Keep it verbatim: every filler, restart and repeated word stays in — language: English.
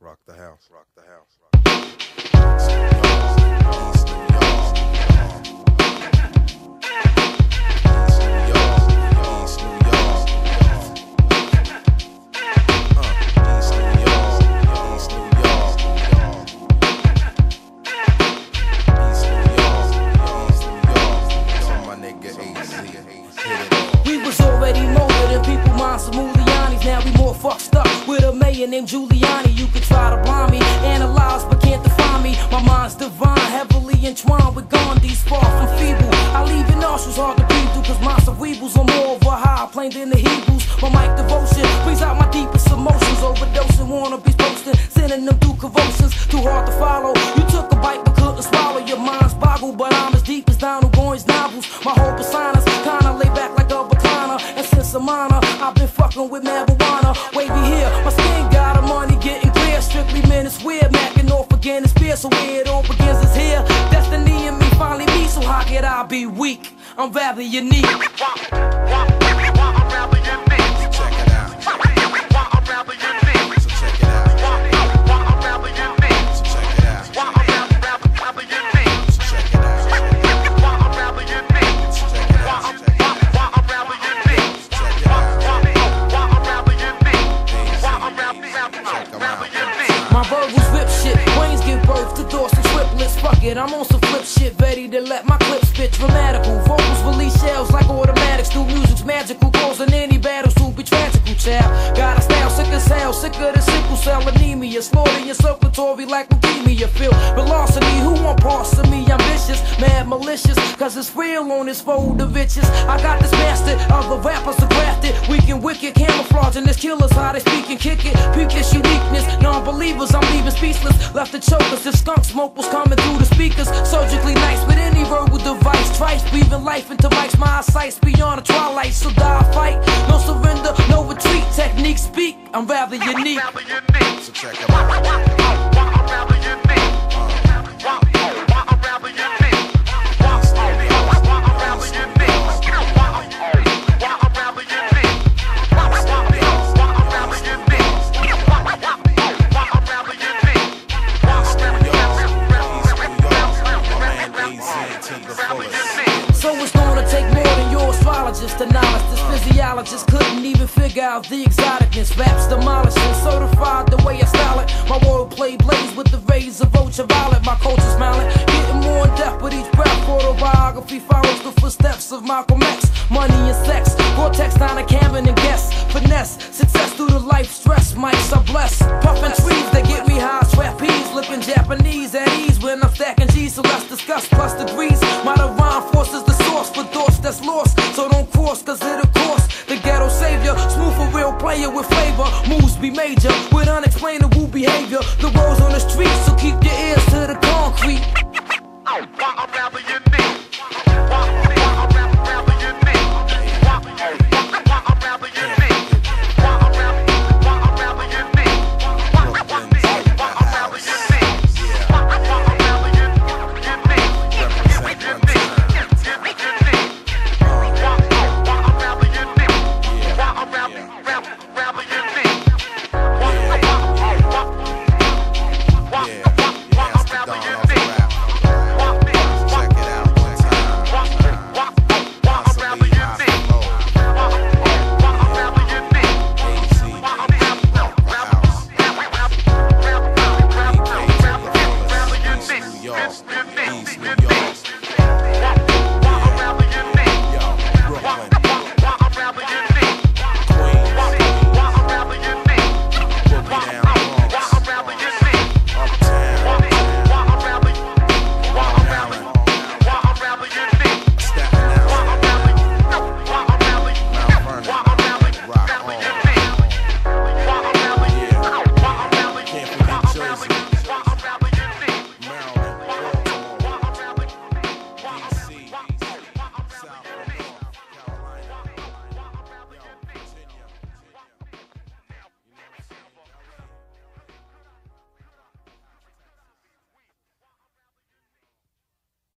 rock the house, rock the house. We was already molded and people mind some Mulianis. Now we more fucked up with a mayor named Giuliani. You could try to blind me, analyze but can't define me. My mind's divine, heavily entwined with Gandhi's far from feeble. I leave your nostrils hard to breathe through, cause my cerebrals are more of a high plane than the Hebrews. My mic devotion brings out my deepest emotions. Overdosing, wannabes posting, sending them through convulsions. Too hard to follow. You took a bite but couldn't swallow. Your mind's boggled, but I'm as deep as Donald Goines novels. My whole persona's kinda lay back like a recliner. And since I'm honor, I've been fucking with marijuana. Wavy here, my skin got a money getting clear. Strictly men, it's weird, macking off again, it's fear. So where it all begins is here. Destiny and me finally meet, so how could I be weak? I'm rather unique. My verbals rip shit, brains give birth to thoughts and triplets. Fuck it, I'm on some flip shit, ready to let my clips spit dramatical. Vocals release shells like automatics, do music's magical, causing any battles to be tragical, child. Got a style sick as hell, sicker than sickle cell anemia. Slaughter your circulatory like leukemia. Feel velocity, who want parts of me? Ambitious, mad, malicious, cause it's real on this fold of riches. I got this master, other rappers are grafted. Weak and wicked, camouflaging this killers, how they speak and kick it. Peakish uniqueness, non-believers, I'm leaving speechless. Left the chokers, the skunk smoke was coming through the speakers. Surgically nice with any verbal device. Trice, breathing life into mics, my eyesight's beyond the twilight. So die, fight, no surrender, no retreat. Technique speak, I'm rather unique. So check it out. So it's gonna take more than your astrologist to knowledge. This physiologist couldn't even figure out the exoticness. Raps demolishing, certified the way I style it. My wordplay blaze with the rays of ultraviolet. My culture smiling, getting more in depth with each breath. Autobiography follows the footsteps of Malcolm X. Money and sex, vortex down a cabin and guess. Finesse, success through the life stress. Mics are blessed, puffin' trees that get me high. Trapeze, looking Japanese at ease when I'm stacking G's. So let's discuss plus degrees. My divine force is the source for thoughts that's lost. So don't cross, cause it'll cost the ghetto savior. Smooth a real player with flavor. Moves be major with unexplainable behavior. The world's on the street, so keep your ears to the concrete. I'd rather you need